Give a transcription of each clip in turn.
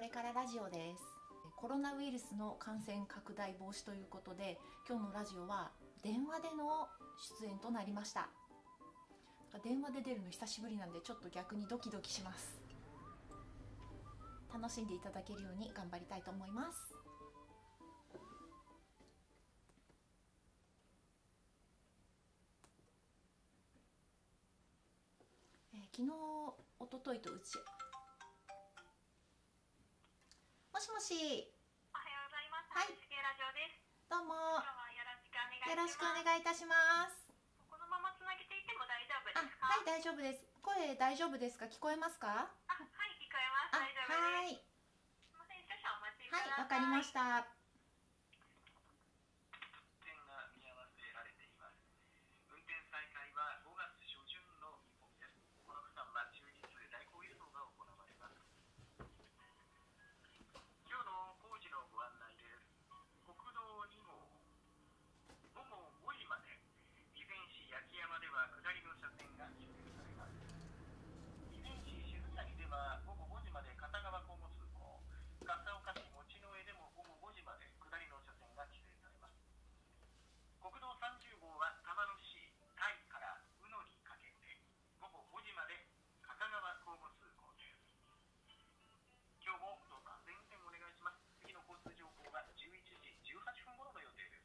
れからラジオです。コロナウイルスの感染拡大防止ということで、今日のラジオは電話での出演となりました。電話で出るの久しぶりなんで、ちょっと逆にドキドキします。楽しんでいただけるように頑張りたいと思います。昨日、おとといともしもし。 おはようございます。 はい。 NHK ラジオです。 どうも。 今日はよろしくお願いします。 よろしくお願いいたします。 このままつなげていても大丈夫ですか？ はい、大丈夫です。声大丈夫ですか？聞こえますか？ はい、聞こえます。大丈夫です。 はい。 すみません、少々お待ちください。 はい、わかりました。 運転が見合わせられています。運転再開は5月初旬の見込みです。この区間は終日代行輸送が行われます。今日の工事のご案内です。国道2号、午後5時まで、備前市焼山では下りの車線が規制されます。備前市静谷では午後5時まで片側交互通行、笠岡市持之江でも午後5時まで下りの車線が規制されます。国道30号は玉野市タイから宇野にかけて午後5時まで片側交互通行です。今日もどうか安全運転お願いします。次の交通情報は11時18分頃の予定です。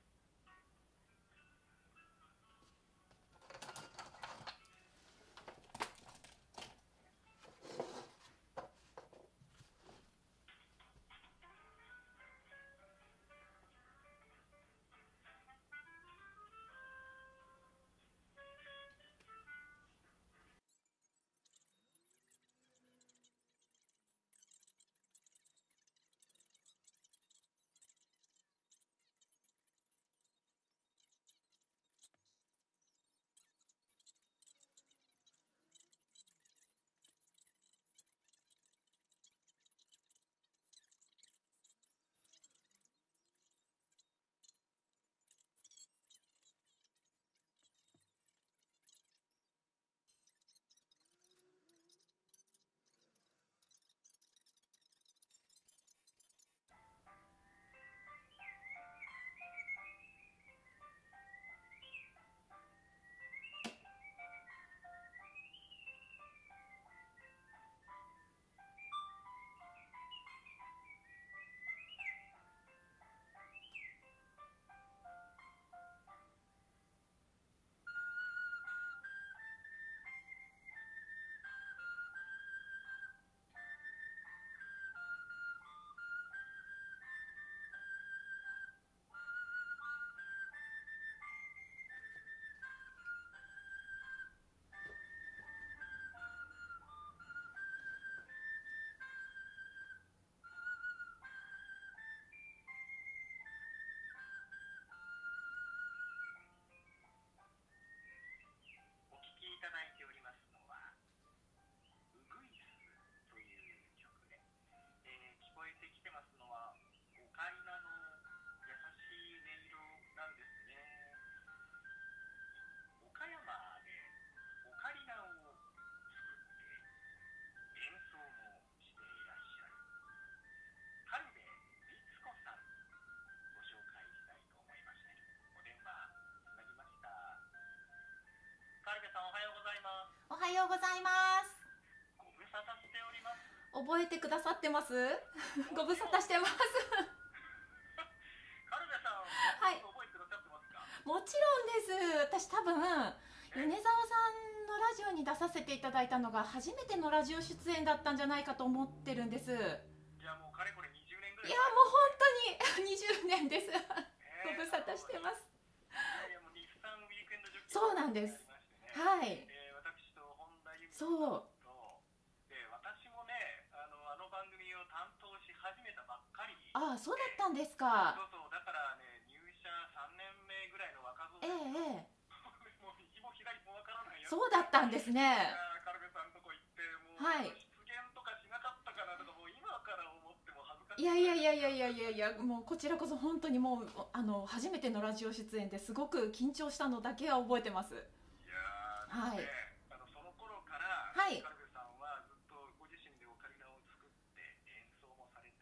お聴きいただいておりますのはウグイスという曲で、聞こえてきてますのはオカリナの優しい音色なんですね。岡山でオカリナを作って演奏もしていらっしゃる軽部律子さんご紹介したいと思いましてお電話つなぎました。軽部さん、おはようございます。 おはようございます。 ご無沙汰しております。 覚えてくださってます？ご無沙汰してます。 軽部さん、 はい。 覚えてくださってますか？ もちろんです。私多分米沢さんのラジオに出させていただいたのが初めてのラジオ出演だったんじゃないかと思ってるんです。いやもうかれこれ20年ぐらい。 もう本当に20年です。ご無沙汰してます。 もう日産ウィークエンドジョッキーそうなんです。はい。 私と本田由美そさんと私もね、あの番組を担当し始めたばっかり。 ああ、そうだったんですか。 そうだからね、入社3年目ぐらいの若造ええもう右も左もわからないよ。 そうだったんですね。 軽部さんのとこ行ってもう、 はい。 出現とかしなかったかなとかもう今から思っても恥ずかしい。 いやもうこちらこそ本当にもう初めてのラジオ出演ですごく緊張したのだけは覚えてます。 いやはい。 その頃から、 はい。 軽部さんはずっとご自身でオカリナを作って演奏もされて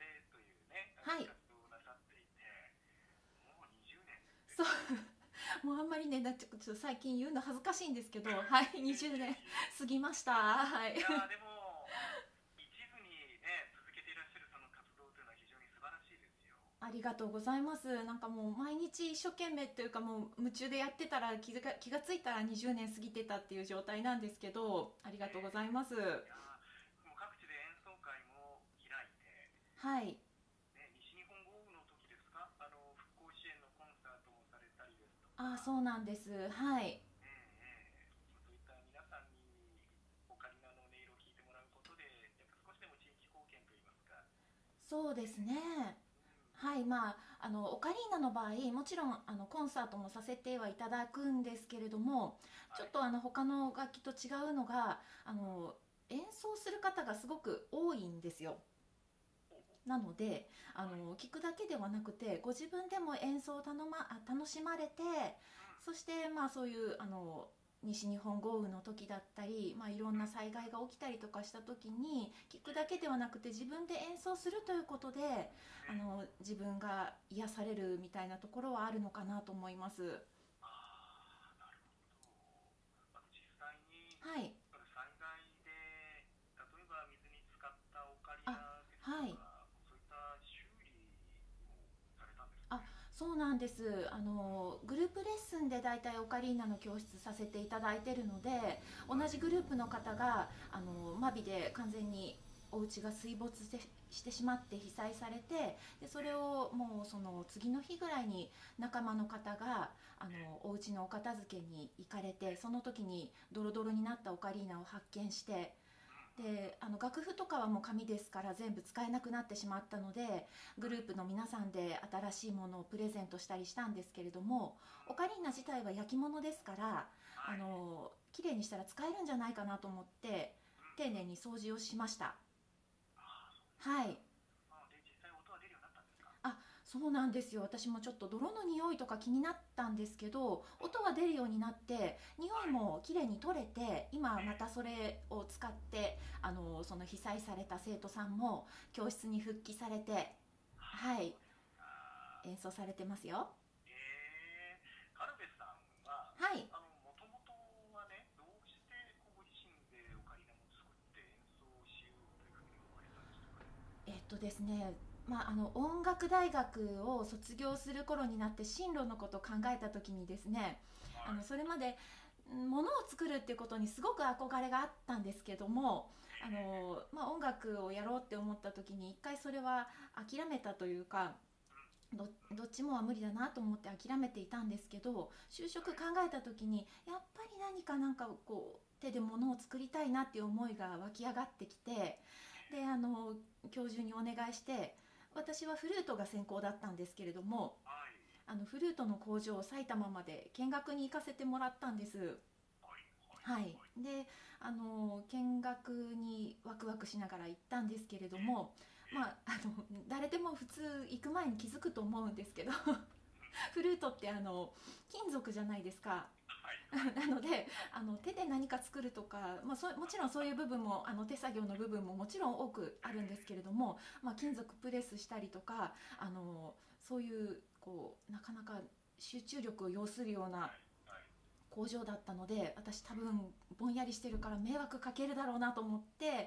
そうもうあんまりねちょっと最近言うの恥ずかしいんですけど、はい、20年過ぎました。はい。 いやでも一途にね続けていらっしゃるその活動というのは非常に素晴らしいですよ。 ありがとうございます。なんかもう毎日一生懸命というかもう夢中でやってたら気がついたら20年過ぎてたっていう状態なんですけど、ありがとうございます。 いやもう各地で演奏会も開いて、 はい。 ね、西日本豪雨の時ですか、復興支援のコンサートもされたりですとあ、 か、 そうなんです。はい。 そういった皆さんにオカリナの音色を聴いてもらうことで、やっぱ少しでも地域貢献といいますか、 そうですね。はい、まあ、オカリーナの場合もちろんコンサートもさせてはいただくんですけれども、ちょっと他の楽器と違うのが演奏する方がすごく多いんですよ。なので聞くだけではなくてご自分でも演奏を楽しまれて、そしてまあそういう西日本豪雨の時だったり、まあ、いろんな災害が起きたりとかした時に聞くだけではなくて自分で演奏するということで自分が癒されるみたいなところはあるのかなと思います。 なるほど。実際にはい。 災害で例えば水に浸かったオカリあ、 ナですとか、 はい。 そういった修理もされたんですかあ、 ね。 そうなんです。グループレッスンでだいたいオカリーナの教室させていただいてるので、同じグループの方がマビで完全にお家が水没してしまって被災されて、でそれをもうその次の日ぐらいに仲間の方がお家のお片付けに行かれて、その時にドロドロになったオカリーナを発見して、で楽譜とかはもう紙ですから全部使えなくなってしまったので、グループの皆さんで新しいものをプレゼントしたりしたんですけれども、オカリーナ自体は焼き物ですから綺麗にしたら使えるんじゃないかなと思って丁寧に掃除をしました。はい。 で実際音は出るようになったんですか。 あ、そうなんですよ。私もちょっと泥の匂いとか気になったんですけど、音は出るようになって匂いもきれいに取れて、今またそれを使ってその被災された生徒さんも教室に復帰されて、はい、演奏されてますよ。 カルベさんははい。 もともとはね、どうしてご自身でオカリナも作って演奏しようというふうに思われたんでしたか。 ですね、まあ、音楽大学を卒業する頃になって進路のことを考えた時にですね、それまでものを作るっていうことにすごく憧れがあったんですけども、まあ、音楽をやろうって思った時に一回それは諦めたというか、どっちもは無理だなと思って諦めていたんですけど、就職考えた時にやっぱり何かこう手で物を作りたいなっていう思いが湧き上がってきて、で教授にお願いして、私はフルートが専攻だったんですけれども、フルートの工場を埼玉まで見学に行かせてもらったんです。はい。で見学にワクワクしながら行ったんですけれども、まあ誰でも普通行く前に気づくと思うんですけどフルートって金属じゃないですか。なので手で何か作るとか、まあ、もちろんそういう部分も手作業の部分ももちろん多くあるんですけれども、まあ、金属プレスしたりとかそういうこうなかなか集中力を要するような工場だったので、私多分ぼんやりしてるから迷惑かけるだろうなと思って、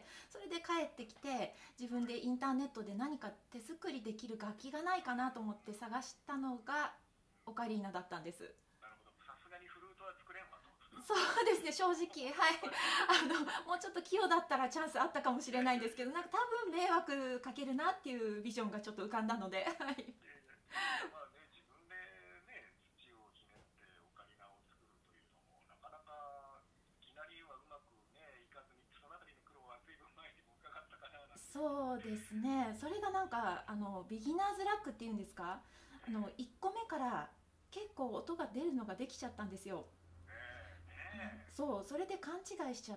それで帰ってきて自分でインターネットで何か手作りできる楽器がないかなと思って探したのがオカリーナだったんです。 なるほど。さすがにフルートは作れんわと。 そうですね、正直、はい、もうちょっと器用だったらチャンスあったかもしれないんですけど、なんか多分迷惑かけるなっていうビジョンがちょっと浮かんだので、はい。 まあね、自分でね、土をひねってオカリナを作るというのも、なかなかいきなりはうまくね、いかずに、そのあたりの苦労は随分前にも伺ったかななんて。 そうですね、それがなんかビギナーズラックっていうんですか、1個目から結構音が出るのができちゃったんですよ。そう、それで勘違いしちゃって、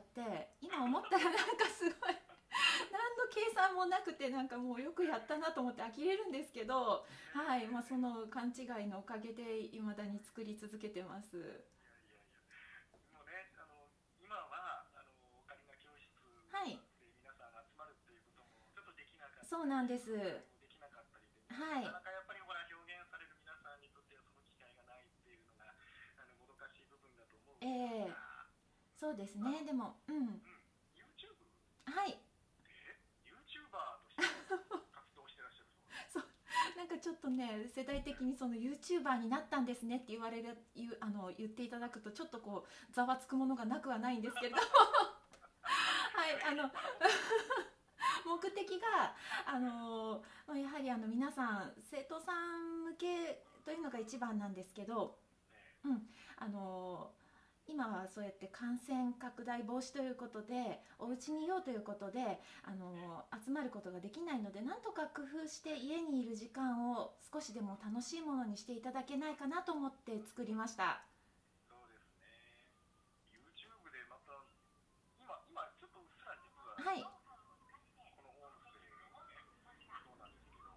今思ったらなんかすごい何の計算もなくて、なんかもうよくやったなと思って呆れるんですけど、はい、まあ、その勘違いのおかげでいまだに作り続けてます。 もうね、今はオカリナ教室はい。 で皆さん集まるっていうこともちょっとできなかったり、 そうなんです。 できなかったりで、 はい。 なかなかやっぱりほら表現される皆さんにとってはその機会がないそうですね。でも、 YouTube はい。 で YouTuber として活動してらっしゃるそうです。 なんかちょっとね、世代的にその YouTuber になったんですねって言っていただくと、ちょっとこうざわつくものがなくはないんですけれどもはい、目的がやはり皆さん生徒さん向けというのが一番なんですけど、あの今はそうやって感染拡大防止ということでお家にいようということで集まることができないので、なんとか工夫して家にいる時間を少しでも楽しいものにしていただけないかなと思って作りました。 そうですね。YouTube でまた今ちょっとうっすら実は、 はい、 この音声をね、そうなんですけど、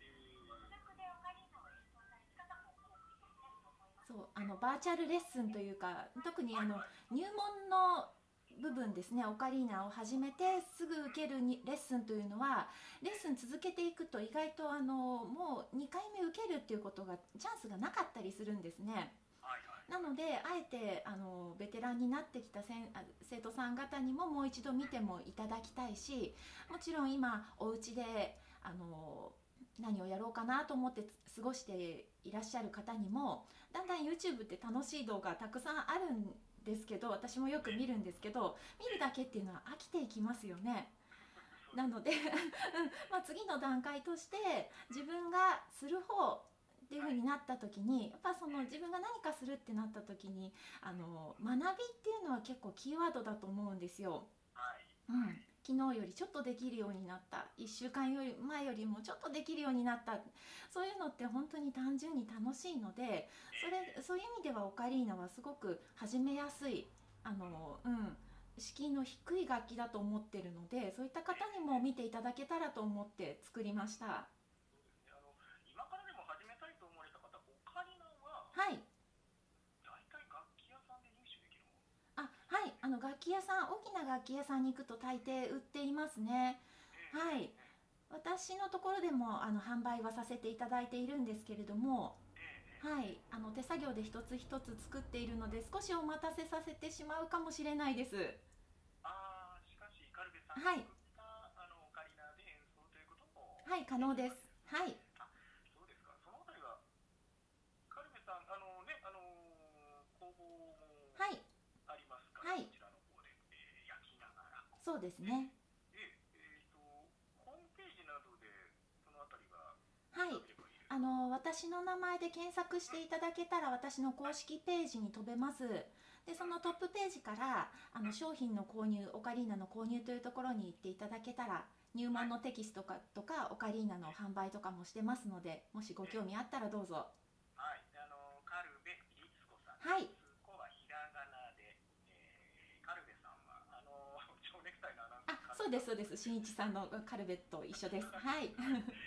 そうバーチャルレッスンというか、特に入門の部分ですね、オカリーナを始めてすぐ受けるレッスンというのは、レッスン続けていくと意外ともう2回目受けるっていうことがチャンスがなかったりするんですね。なのであえてベテランになってきた生徒さん方にももう一度見てもいただきたいし、もちろん今お家で何をやろうかなと思って過ごしていらっしゃる方にも、だんだん YouTube って楽しい動画たくさんあるんですけど、私もよく見るんですけど、見るだけっていうのは飽きていきますよね。なので次の段階として自分がする方っていう風になった時に、やっぱその自分が何かするってなった時に学びっていうのは結構キーワードだと思うんですよ。昨日よりちょっとできるようになった、1週間前よりもちょっとできるようになった、そういうのって本当に単純に楽しいので、そういう意味ではオカリーナはすごく始めやすい敷居の低い楽器だと思ってるので、そういった方にも見ていただけたらと思って作りました。 今からでも始めたいと思われた方、オカリナははい、 大体楽器屋さんで入手できるもの？ はい、楽器屋さん、大きな楽器屋さんに行くと大抵売っていますね。はい、私のところでも販売はさせていただいているんですけれども、はい、手作業で一つ一つ作っているので少しお待たせさせてしまうかもしれないです。 しかしカルベさんはい、 が作ったオカリナで演奏ということも、 はい、可能です。はい、 そうですか。そのあたりはカルベさん工房もはい、 ありますから、 はい、 こちらの方で、焼きながら。 そうですね。 ホームページなどでそのあたりははい、 調べればいいですか？ 私の名前で検索していただけたら私の公式ページに飛べます。でそのトップページから商品の購入、オカリーナの購入というところに行っていただけたら、入門のテキストとかオカリーナの販売とかもしてますので、もしご興味あったらどうぞ。 はい、カルベ律子さん。 はい、 律子はひらがなで、カルベさんは蝶ネクタイのアナウンス。 そうですそうです。新一さんのカルベと一緒です。はい。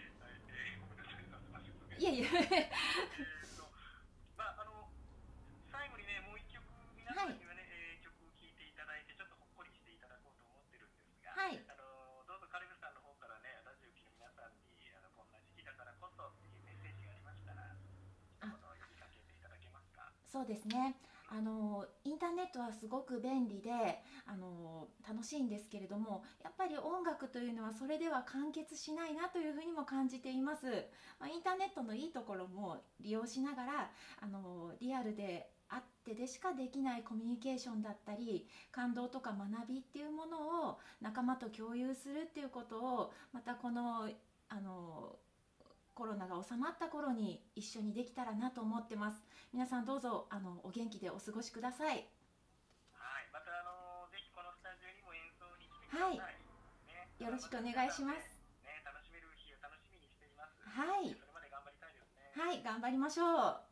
いえいえ。 最後にね、もう一曲皆さんにはね、曲を聴いていただいてちょっとほっこりしていただこうと思ってるんですが、 はい、 どうぞカルベさんの方からね、ラジオ聴きの皆さんにこんな時期だからこそっていうメッセージがありましたら、呼びかけていただけますか？ そうですね。インターネットはすごく便利で楽しいんですけれども、やっぱり音楽というのはそれでは完結しないなというふうにも感じています。インターネットのいいところも利用しながらリアルであってでしかできないコミュニケーションだったり感動とか学びっていうものを仲間と共有するっていうことを、またこのコロナが収まった頃に一緒にできたらなと思ってます。皆さんどうぞお元気でお過ごしください。 はい、またぜひこのスタジオにも演奏に来てください。 はい、 ね、 よろしくお願いします。 ね、楽しめる日を楽しみにしています。 はい。 それまで頑張りたいですね。 はい、頑張りましょう。 はい、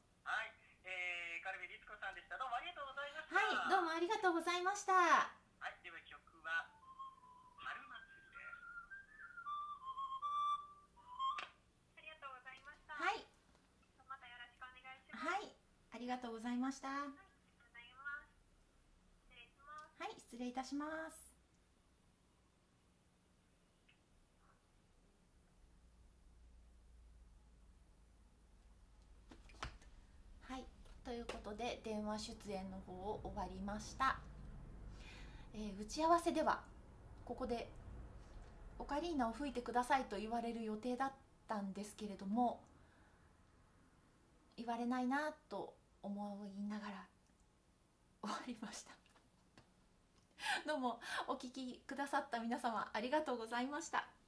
カルベ律子さんでした。どうもありがとうございました。 はい、どうもありがとうございました。 はい、では曲は春祭りです。 ありがとうございました。 はい。 またよろしくお願いします。 はい、ありがとうございました。はい、失礼いたします。はい、ということで電話出演の方を終わりました。 打ち合わせではここでオカリーナを吹いてくださいと言われる予定だったんですけれども、言われないなと思いながら終わりました。どうもお聞きくださった皆様ありがとうございました。